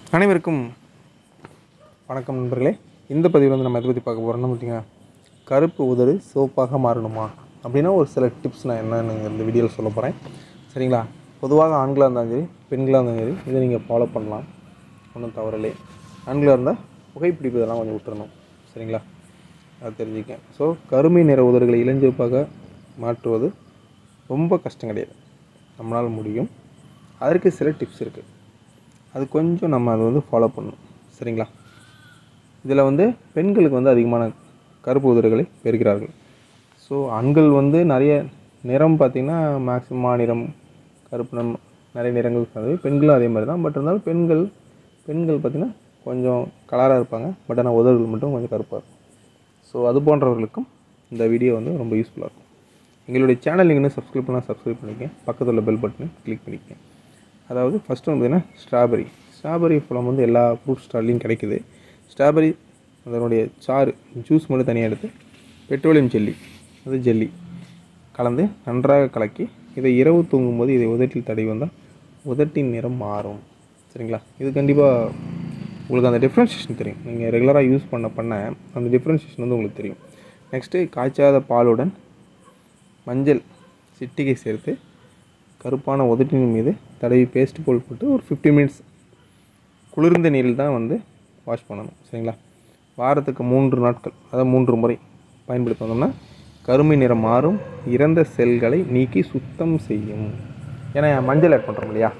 அனைவருக்கும் வணக்கம் நண்பர்களே. இந்த பதிவில் வந்து நம்ம எதை பற்றி பார்க்க போகிறோம்னு பார்த்தீங்கன்னா, கருப்பு உதடு சிவப்பாக மாறணுமா அப்படின்னா ஒரு சில டிப்ஸ் நான் என்னென்னு இந்த வீடியோவில் சொல்ல போகிறேன். சரிங்களா? பொதுவாக ஆண்களாக இருந்தாலும் சரி, பெண்களாக இருந்தாலும் சரி, இதை நீங்கள் ஃபாலோ பண்ணலாம், ஒன்றும் தவறில்லை. ஆண்களாக இருந்தால் புகைப்பிடிப்பதெல்லாம் கொஞ்சம் விட்டுறணும். சரிங்களா? அது தெரிஞ்சுக்கேன். ஸோ கருமை நிற உதடுகளை இளஞ்சிவப்பாக மாற்றுவது ரொம்ப கஷ்டம் கிடையாது, நம்மளால் முடியும். அதற்கு சில டிப்ஸ் இருக்குது, அது கொஞ்சம் நம்ம அதை வந்து ஃபாலோ பண்ணணும். சரிங்களா? இதில் வந்து பெண்களுக்கு வந்து அதிகமான கருப்பு உதடுகளை பெறுகிறார்கள். ஸோ ஆண்கள் வந்து நிறைய நிறம் பார்த்திங்கன்னா மேக்ஸிமம் மாநிறம் கருப்பு நிறம் நிறைய நிறங்கள் இருக்காது. பெண்களும் அதே மாதிரி தான். பட் இருந்தாலும் பெண்கள் பார்த்திங்கன்னா கொஞ்சம் கலராக இருப்பாங்க. பட் ஆனால் உதடுகள் மட்டும் கொஞ்சம் கருப்பாக இருக்கும். ஸோ அது போன்றவர்களுக்கும் இந்த வீடியோ வந்து ரொம்ப யூஸ்ஃபுல்லாக இருக்கும். எங்களுடைய சேனல் நீங்கள் இன்னும் சப்ஸ்கிரைப் பண்ணால் சப்ஸ்கிரைப் பண்ணிக்கங்க, பக்கத்தில் உள்ள பெல் பட்டனை கிளிக் பண்ணிக்கங்க. அதாவது ஃபஸ்ட்டு வந்து பார்த்திங்கன்னா ஸ்ட்ராபெரி பழம் வந்து எல்லா ஃப்ரூட் ஸ்டால்லையும் கிடைக்குது. ஸ்ட்ராபெரி அதனுடைய சாறு ஜூஸ் மட்டும் தனியாக எடுத்து பெட்ரோலியம் ஜெல்லி கலந்து நன்றாக கலக்கி இதை இரவு தூங்கும்போது இதை உதட்டில் தடவி வந்தால் உதட்டின் நிறம் மாறும். சரிங்களா? இது கண்டிப்பாக உங்களுக்கு அந்த டிஃப்ரென்ஷியேஷன் தெரியும். நீங்கள் ரெகுலராக யூஸ் பண்ண அந்த டிஃப்ரென்ஷியேஷன் வந்து உங்களுக்கு தெரியும். நெக்ஸ்ட்டு காய்ச்சாத பாலுடன் மஞ்சள் சிட்டிகை சேர்த்து கருப்பான உதட்டின் மீது தடவி பேஸ்ட் போல் போட்டு ஒரு 15 மினிட்ஸ் குளிர்ந்த நீரில் தான் வந்து வாஷ் பண்ணணும். சரிங்களா? வாரத்துக்கு 3 நாட்கள், அதாவது 3 முறை பயன்படுத்தி வந்தோம்னா கருமை நிறம் மாறும், இறந்த செல்களை நீக்கி சுத்தம் செய்யும். ஏன்னா மஞ்சள் ஆட் பண்ணுறோம் இல்லையா,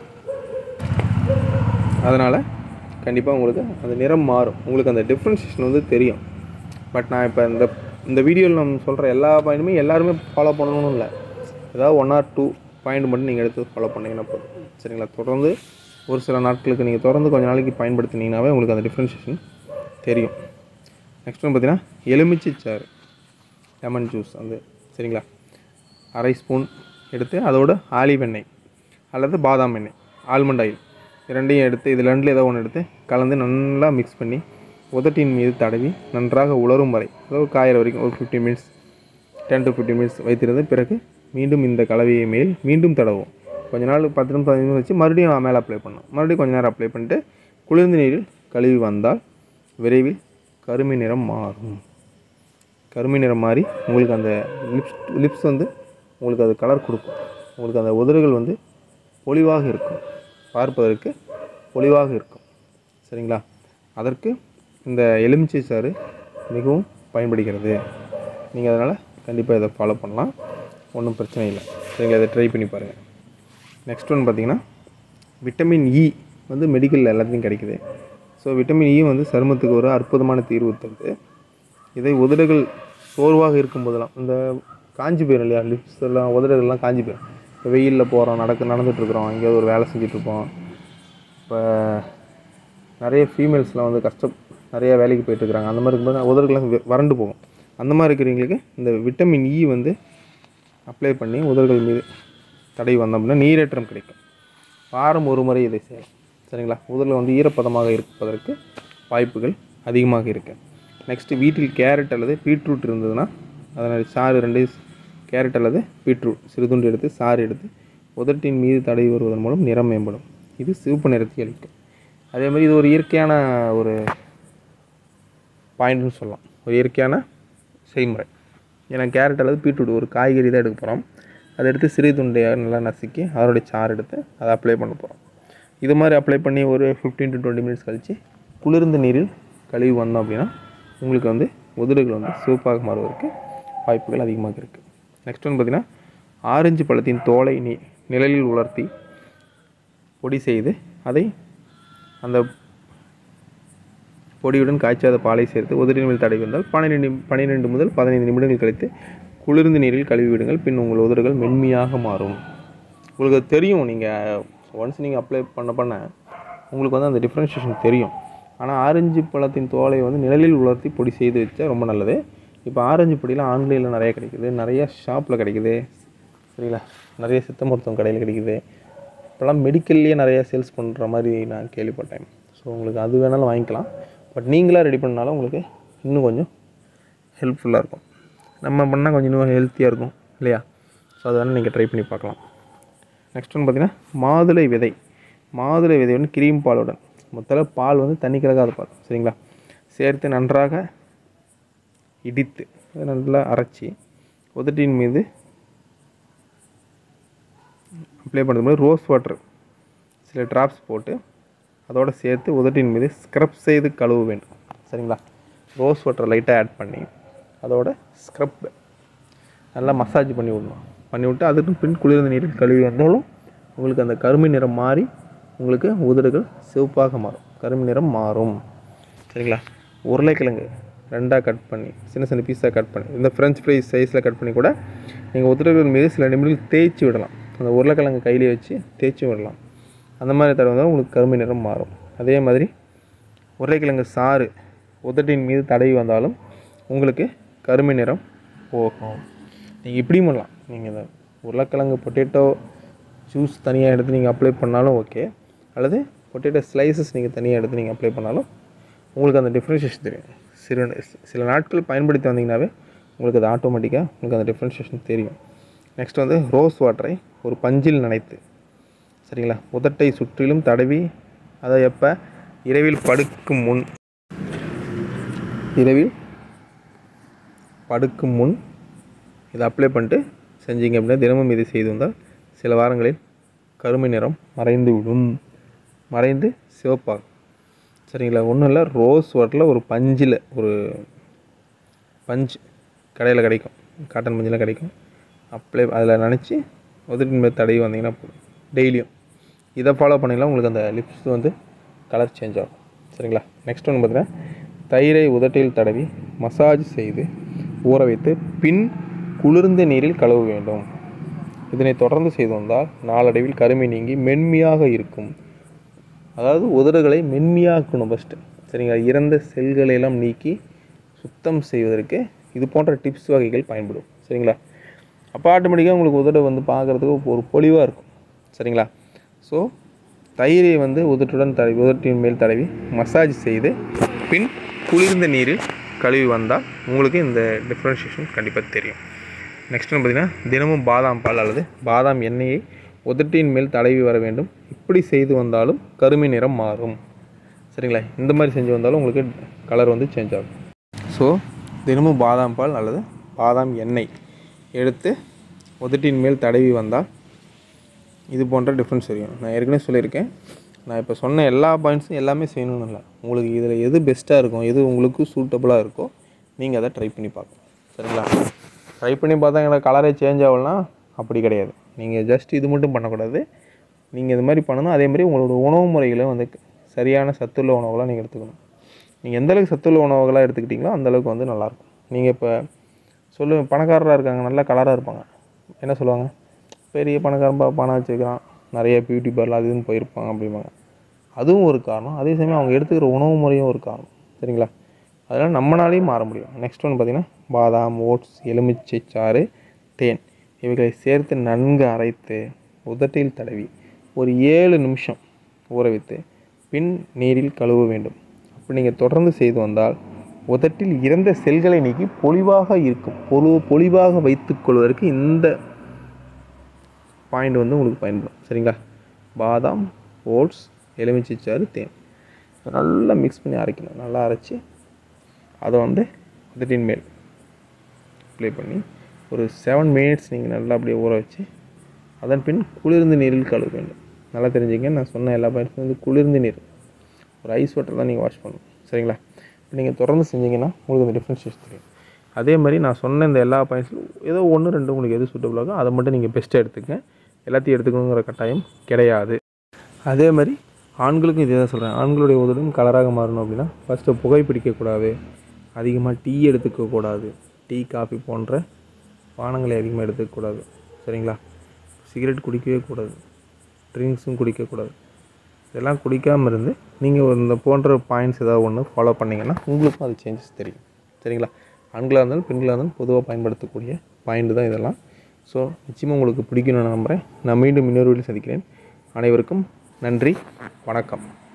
அதனால் கண்டிப்பாக உங்களுக்கு அந்த நிறம் மாறும். உங்களுக்கு அந்த டிஃப்ரென்ஷியேஷன் வந்து தெரியும். பட் நான் இப்போ இந்த வீடியோவில் நம்ம சொல்கிற எல்லா பாயிண்ட்டுமே எல்லாருமே ஃபாலோ பண்ணணும்னு இல்லை. ஏதாவது 1 or 2 பாயிண்ட் மட்டும் நீங்கள் எடுத்து ஃபாலோ பண்ணிங்கன்னா போதும். சரிங்களா? தொடர்ந்து ஒரு சில நாட்களுக்கு நீங்கள் தொடர்ந்து கொஞ்சம் நாளைக்கு பயன்படுத்தினீங்கன்னாவே உங்களுக்கு அந்த டிஃப்ரென்ஷியேஷன் தெரியும். நெக்ஸ்ட் வந்து பார்த்திங்கன்னா எலுமிச்சை சாறு, லெமன் ஜூஸ் வந்து சரிங்களா, அரை ஸ்பூன் எடுத்து அதோட ஆலிவ் எண்ணெய் அல்லது பாதாம் எண்ணெய், ஆல்மண்ட் ஆயில் இரண்டையும் எடுத்து இது ரெண்டில் ஏதோ ஒன்று எடுத்து கலந்து நல்லா மிக்ஸ் பண்ணி உதட்டின் மீது தடவி நன்றாக உலரும் வரை, அதாவது காயிற வரைக்கும் ஒரு 15 மினிட்ஸ் 10 to 15 மினிட்ஸ் வைத்திருந்து பிறகு மீண்டும் இந்த கலவையை மேல் மீண்டும் தடவும். கொஞ்ச நாள் 10 நிமிஷம் 15 நிமிஷம் வச்சு மறுபடியும் மேலே அப்ளை பண்ணணும். மறுபடியும் கொஞ்சம் நேரம் அப்ளை பண்ணிட்டு குளிர்ந்த நீரில் கழுவி வந்தால் விரைவில் கருமை நிறம் மாறும். கருமை நிறம் மாறி உங்களுக்கு அந்த லிப்ஸ் வந்து உங்களுக்கு அது கலர் கொடுக்கும். உங்களுக்கு அந்த உதடுகள் வந்து பொலிவாக இருக்கும், பார்ப்பதற்கு பொலிவாக இருக்கும். சரிங்களா? அதற்கு இந்த எலுமிச்சை சாறு மிகவும் பயன்படுகிறது. நீங்கள் அதனால் கண்டிப்பாக இதை ஃபாலோ பண்ணலாம், ஒன்றும் பிரச்சனை இல்லை. சரிங்களா? இதை ட்ரை பண்ணி பாருங்கள். நெக்ஸ்ட் ஒன்று பார்த்திங்கன்னா விட்டமின் இ வந்து மெடிக்கலில் எல்லாத்தையும் கிடைக்குது. ஸோ விட்டமின் இ வந்து சருமத்துக்கு ஒரு அற்புதமான தீர்வு தருது. இதை உதடுகள் சோர்வாக இருக்கும்போதெல்லாம், இந்த காஞ்சி போயிடும் இல்லையா, லிப்ஸ் எல்லாம் உதடுகள்லாம் காஞ்சி போயிடும். இப்போ வெயிலில் போகிறோம், நடந்துகிட்ருக்குறோம், எங்கேயாவது ஒரு வேலை செஞ்சிட்ருப்போம். இப்போ நிறைய ஃபீமேல்ஸ்லாம் வந்து நிறையா வேலைக்கு போயிட்டுருக்குறாங்க. அந்த மாதிரி இருக்கும்போது உதடுகள்லாம் வறண்டு போகும். அந்த மாதிரி இருக்கிறவங்களுக்கு இந்த விட்டமின் இ வந்து அப்ளை பண்ணி உதடுகள் மீது தடவி வந்தோம் அப்படின்னா நீரேற்றம் கிடைக்கும். வாரம் ஒரு முறை இதை செய்யலாம். சரிங்களா? உதடில் வந்து ஈரப்பதமாக இருப்பதற்கு வாய்ப்புகள் அதிகமாக இருக்குது. நெக்ஸ்ட்டு வீட்டில் கேரட் அல்லது பீட்ரூட் இருந்ததுன்னா அதனால் சாறு 2 கேரட் அல்லது பீட்ரூட் சிறுதுண்டு எடுத்து சாறு எடுத்து உதட்டின் மீது தடவி வருவதன் மூலம் நிறம் மேம்படும். இது சிவப்பு நிறத்தை அளிக்கும். அதே மாதிரி இது ஒரு இயற்கையான ஒரு பாயிண்ட்னு சொல்லலாம், ஒரு இயற்கையான செய்முறை. ஏன்னா கேரட் அல்லது பீட்ரூட் ஒரு காய்கறி தான் எடுக்க போகிறோம். அதை எடுத்து சிறு துண்டையாக நல்லா நசுக்கி அதோடைய சாறு எடுத்து அதை அப்ளை பண்ண போகிறோம். இது மாதிரி அப்ளை பண்ணி ஒரு 15 to 20 மினிட்ஸ் கழித்து குளிர்ந்த நீரில் கழுவி வந்தோம் அப்படின்னா உங்களுக்கு வந்து உதடுகள் வந்து சிவப்பாக மாறுவதற்கு வாய்ப்புகள் அதிகமாக இருக்குது. நெக்ஸ்ட் வந்து பார்த்திங்கன்னா ஆரஞ்சு பழத்தின் தோலை நிழலில் உலர்த்தி பொடி செய்து அதை அந்த பொடியுடன் காய்ச்சாத பாலை சேர்த்து உதட்டின் மேல் தடவி வந்தால் 12 முதல் 15 நிமிடங்கள் கழித்து குளிர்ந்த நீரில் கழுவி விடுங்கள். பின் உங்கள் உதடுகள் மென்மையாக மாறும். உங்களுக்கு தெரியும், நீங்கள் ஒன்ஸ் நீங்கள் அப்ளை பண்ண உங்களுக்கு வந்து அந்த டிஃப்ரென்ஷியேஷன் தெரியும். ஆனால் ஆரஞ்சு பழத்தின் தோலை வந்து நிழலில் உலர்த்தி பொடி செய்து வச்சா ரொம்ப நல்லது. இப்போ ஆரஞ்சு பொடியெலாம் ஆன்லைனில் நிறையா கிடைக்குது, நிறையா ஷாப்பில் கிடைக்குது. சரிங்களா? நிறைய சித்த மருத்துவம் கடையில் கிடைக்குது. இப்போலாம் மெடிக்கல்லையே நிறையா சேல்ஸ் பண்ணுற மாதிரி நான் கேள்விப்பட்டேன். ஸோ உங்களுக்கு அது வேணாலும் வாங்கிக்கலாம். பட் நீங்களாக ரெடி பண்ணாலும் உங்களுக்கு இன்னும் கொஞ்சம் ஹெல்ப்ஃபுல்லாக இருக்கும். நம்ம பண்ணால் கொஞ்சம் இன்னும் ஹெல்த்தியாக இருக்கும் இல்லையா? ஸோ அது வேணால் நீங்கள் ட்ரை பண்ணி பார்க்கலாம். நெக்ஸ்ட் ஒன்று பார்த்திங்கன்னா மாதுளை விதை வந்து கிரீம் பாலுடன் மொத்தத்தில் பால் வந்து தண்ணி கலக்காத பால். சரிங்களா? சேர்த்து நன்றாக இடித்து நல்லா அரைச்சி உதட்டின் மீது அப்ளை பண்ணுறது மாதிரி ரோஸ் வாட்டர் சில ட்ராப்ஸ் போட்டு அதோடு சேர்த்து உதட்டின் மீது ஸ்க்ரப் செய்து கழுவ வேண்டும். சரிங்களா? ரோஸ் வாட்டர் லைட்டாக ஆட் பண்ணி அதோட ஸ்க்ரப் நல்லா மசாஜ் பண்ணி விடணும். பண்ணி விட்டு அதுக்கு பின் குளிர்ந்த நீரில் கழுவி வந்தாலும் உங்களுக்கு அந்த கருமை நிறம் மாறி உங்களுக்கு உதடுகள் சிவப்பாக மாறும், கருமை நிறம் மாறும். சரிங்களா? உருளைக்கிழங்கு 2ஆக கட் பண்ணி சின்ன சின்ன பீஸாக கட் பண்ணி இந்த ஃப்ரெஞ்ச் ஃப்ரைஸ் சைஸில் கட் பண்ணி கூட நீங்கள் உதடுகள் மீது சில நிமிடங்கள் தேய்ச்சி விடலாம். அந்த உருளைக்கிழங்கு கையிலே வச்சு தேய்ச்சி விடலாம். அந்த மாதிரி தடவை உங்களுக்கு கருமை நிறம் மாறும். அதே மாதிரி உருளைக்கிழங்கு சாறு உதட்டின் மீது தடவி வந்தாலும் உங்களுக்கு கருமை நிறம் போகும். நீங்கள் இப்படியும் பண்ணலாம். நீங்கள் இந்த உருளைக்கிழங்கு பொட்டேட்டோ ஜூஸ் தனியாக எடுத்து நீங்கள் அப்ளை பண்ணாலும் ஓகே, அல்லது பொட்டேட்டோ ஸ்லைசஸ் நீங்கள் தனியாக எடுத்து நீங்கள் அப்ளை பண்ணாலும் உங்களுக்கு அந்த டிஃப்ரென்ஷியேஷன் தெரியும். சில நாட்கள் பயன்படுத்தி வந்தீங்கன்னாவே உங்களுக்கு அது ஆட்டோமேட்டிக்காக உங்களுக்கு அந்த டிஃப்ரென்ஷியேஷன் தெரியும். நெக்ஸ்ட் வந்து ரோஸ் வாட்டரை ஒரு பஞ்சில் நனைத்து, சரிங்களா, உதட்டை சுற்றிலும் தடவி அதை எப்போ இரவில் படுக்கும் முன் இதை அப்ளை பண்ணிட்டு செஞ்சீங்க அப்படின்னா தினமும் இதை செய்து வந்தால் சில வாரங்களில் கருமை நிறம் மறைந்து சிவப்பாகும். சரிங்களா? ஒன்றும் இல்லை, ரோஸ் வாட்டரில் ஒரு பஞ்சில் ஒரு பஞ்சு கடையில் கிடைக்கும், காட்டன் பஞ்சில் கிடைக்கும், அதில் நினச்சி உதட்டின் மேல் தடவி வந்தீங்கன்னா போதும். டெய்லியும் இதை ஃபாலோ பண்ணிங்கன்னா உங்களுக்கு அந்த லிப்ஸ் வந்து கலர் சேஞ்ச் ஆகும். சரிங்களா? நெக்ஸ்ட் ஒன்று பார்த்தீங்கன்னா தயிரை உதட்டில் தடவி மசாஜ் செய்து ஊற வைத்து பின் குளிர்ந்த நீரில் கழுவ வேண்டும். இதனை தொடர்ந்து செய்து வந்தால் நாளடைவில் கருமை நீங்கி மென்மையாக இருக்கும். அதாவது உதடுகளை மென்மையாக்கணும் ஃபஸ்ட்டு. சரிங்களா? இறந்த செல்களையெல்லாம் நீக்கி சுத்தம் செய்வதற்கு இது போன்ற டிப்ஸ் வகைகள் பயன்படும். சரிங்களா? அப்போ ஆட்டோமேட்டிக்காக உங்களுக்கு உதடு வந்து பார்க்குறதுக்கு ஒரு பொலிவாக இருக்கும். சரிங்களா? ஸோ தயிரை வந்து உதட்டின் மேல் தடவி மசாஜ் செய்து பின் குளிர்ந்த நீரில் கழுவி வந்தால் உங்களுக்கு இந்த டிஃப்ரென்ஷியேஷன் கண்டிப்பாக தெரியும். நெக்ஸ்ட் பார்த்திங்கன்னா தினமும் பாதாம் பால் அல்லது பாதாம் எண்ணெயை உதட்டின் மேல் தடவி வர வேண்டும். இப்படி செய்து வந்தாலும் கருமை நிறம் மாறும். சரிங்களா? இந்த மாதிரி செஞ்சு வந்தாலும் உங்களுக்கு கலர் வந்து சேஞ்ச் ஆகும். ஸோ தினமும் பாதாம் பால் அல்லது பாதாம் எண்ணெய் எடுத்து உதட்டின் மேல் தடவி வந்தால் இது போன்ற டிஃப்ரென்ஸ் தெரியும். நான் ஏற்கனவே சொல்லியிருக்கேன், நான் இப்போ சொன்ன எல்லா பாயிண்ட்ஸும் எல்லாமே செய்யணும்னு இல்லை. உங்களுக்கு இதில் எது பெஸ்ட்டாக இருக்கும், எது உங்களுக்கு சூட்டபுளாக இருக்கோ நீங்கள் அதை ட்ரை பண்ணி பார்க்கணும். சரிங்களா? ட்ரை பண்ணி பார்த்தா எனக்கு கலரே சேஞ்ச் ஆகலனா அப்படி கிடையாது. நீங்கள் ஜஸ்ட் இது மட்டும் பண்ணக்கூடாது. நீங்கள் இது மாதிரி பண்ணணும். அதே மாதிரி உங்களோட உணவு முறைகளை வந்து சரியான சத்துள்ள உணவுகளாக நீங்கள் எடுத்துக்கணும். நீங்கள் எந்தளவுக்கு சத்துள்ள உணவுகளாக எடுத்துக்கிட்டிங்களோ அந்தளவுக்கு வந்து நல்லாயிருக்கும். நீங்கள் இப்போ பணக்காரராக இருக்காங்க, நல்லா கலராக இருப்பாங்க, என்ன சொல்லுவாங்க, பெரிய பணக்காரன் பணம் வச்சுருக்கிறான், நிறைய பியூட்டி பார்லர் அது இதுன்னு போயிருப்பாங்க அப்படிம்பாங்க. அதுவும் ஒரு காரணம். அதே சமயம் அவங்க எடுத்துக்கிற உணவு முறையும் ஒரு காரணம். சரிங்களா? அதனால் நம்மளாலையும் மாற முடியும். நெக்ஸ்ட் ஒன்று பார்த்திங்கன்னா பாதாம், ஓட்ஸ், எலுமிச்சை சாறு, தேன் இவைகளை சேர்த்து நன்கு அரைத்து உதட்டில் தடவி ஒரு 7 நிமிஷம் ஊற வைத்து பின் நீரில் கழுவ வேண்டும். அப்படி நீங்கள் தொடர்ந்து செய்து வந்தால் உதட்டில் இறந்த செல்களை நீக்கி பொலிவாக இருக்கும். பொலிவாக வைத்துக்கொள்வதற்கு இந்த பாயிண்ட் வந்து உங்களுக்கு பயன்படும். சரிங்களா? பாதாம், ஓட்ஸ், எலுமிச்சை சாறு, தேன் நல்லா மிக்ஸ் பண்ணி அரைக்கணும். நல்லா அரைச்சி அதை வந்து உதட்டின் மேல் அப்ளை பண்ணி ஒரு 7 மினிட்ஸ் நீங்கள் நல்லா அப்படியே ஊற வச்சு அதன் பின் குளிர்ந்த நீரில் கழுவ வேண்டும். நல்லா தெரிஞ்சுங்க, நான் சொன்ன எல்லா பாயிண்ட்ஸும் வந்து குளிர்ந்த நீர், ஒரு ஐஸ் வாட்டர் தான் நீங்கள் வாஷ் பண்ணணும். சரிங்களா? நீங்கள் தொடர்ந்து செஞ்சீங்கன்னா உங்களுக்கு அந்த டிஃப்ரென்ஷியேஷன் தெரியும். அதே மாதிரி நான் சொன்ன இந்த எல்லா பாயிண்ட்ஸிலும் ஏதோ 1, 2 உங்களுக்கு எது சூட்டபுளாக அதை மட்டும் நீங்கள் பெஸ்ட்டாக எடுத்துக்கங்க. எல்லாத்தையும் எடுத்துக்கணுங்கிற கட்டாயம் கிடையாது. அதே மாதிரி ஆண்களுக்கும் இதே தான் சொல்கிறேன். ஆண்களுடைய உதடும் கலராக மாறணும் அப்படின்னா ஃபஸ்ட்டு புகை பிடிக்கக்கூடாது, அதிகமாக டீ எடுத்துக்கக்கூடாது, டீ காஃபி போன்ற பானங்களை அதிகமாக எடுத்துக்கக்கூடாது. சரிங்களா? சிகரெட் குடிக்கவே கூடாது, ட்ரிங்க்ஸும் குடிக்கக்கூடாது. இதெல்லாம் குடிக்காமல் இருந்து நீங்கள் இந்த போன்ற பாயிண்ட்ஸ் ஏதாவது ஒன்று ஃபாலோ பண்ணிங்கன்னா உங்களுக்கும் அது சேஞ்சஸ் தெரியும். சரிங்களா? ஆண்களாக இருந்தாலும் பெண்களாக இருந்தாலும் பொதுவாக பயன்படுத்தக்கூடிய பாயிண்ட் தான் இதெல்லாம். ஸோ நிச்சயமாக உங்களுக்கு பிடிக்கணும்னு நம்புகிறேன். நான் மீண்டும் இன்னொரு வீடியோவில் சந்திக்கிறேன். அனைவருக்கும் நன்றி, வணக்கம்.